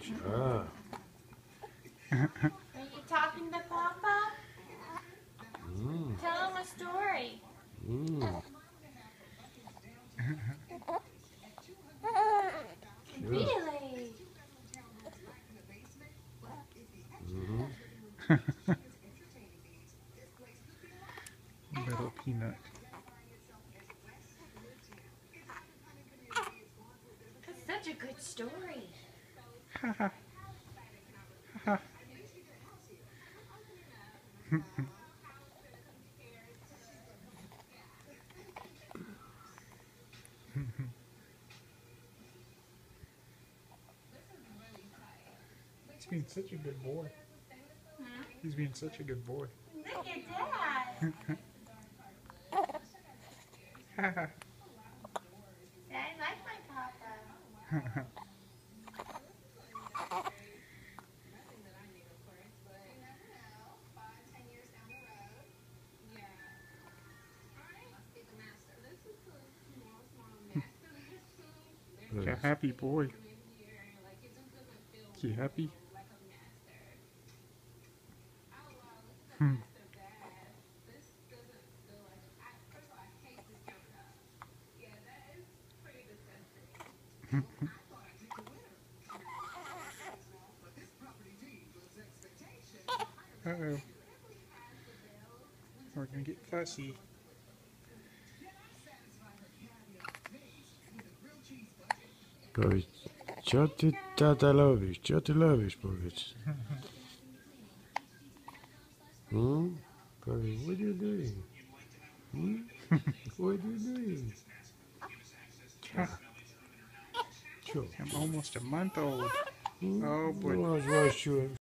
Ah. Are you talking to Papa? Mm. Tell him a story. Mm. Really? Mm-hmm. Little peanut. That's such a good story. Ha ha. Ha. He's being such a good boy. He's being such a good boy. Look at Dad. Ha ha. I like my Papa. You're a happy boy. You happy? Hmm. Uh-oh. We're gonna get fussy. Powiedz, co ty tata robisz? Co ty robisz, powiedz. Hmm? Powiedz, what are you doing? Hmm? What are you doing? Sure. I'm almost a month old. Hmm? Oh boy. No, I was